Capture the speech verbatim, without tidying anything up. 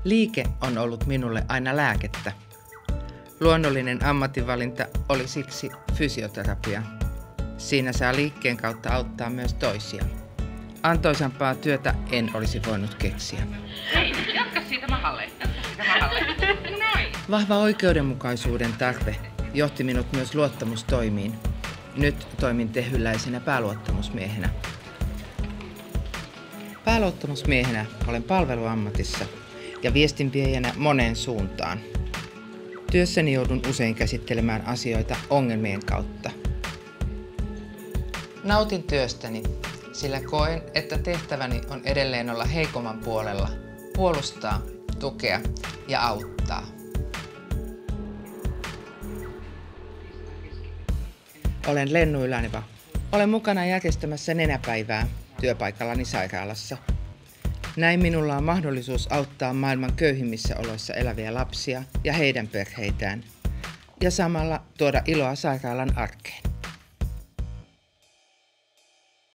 Liike on ollut minulle aina lääkettä. Luonnollinen ammatinvalinta oli siksi fysioterapia. Siinä saa liikkeen kautta auttaa myös toisia. Antoisampaa työtä en olisi voinut keksiä. Hei, jatka siitä mahalle. Jatka siitä mahalle. Noin. Vahva oikeudenmukaisuuden tarve johti minut myös luottamustoimiin. Nyt toimin tehyläisenä pääluottamusmiehenä. Pääluottamusmiehenä olen palveluammatissa ja viestinviejänä moneen suuntaan. Työssäni joudun usein käsittelemään asioita ongelmien kautta. Nautin työstäni, sillä koen, että tehtäväni on edelleen olla heikomman puolella, puolustaa, tukea ja auttaa. Olen Lennu Ylänevä. Olen mukana järjestämässä nenäpäivää työpaikallani sairaalassa. Näin minulla on mahdollisuus auttaa maailman köyhimmissä oloissa eläviä lapsia ja heidän perheitään ja samalla tuoda iloa sairaalan arkeen.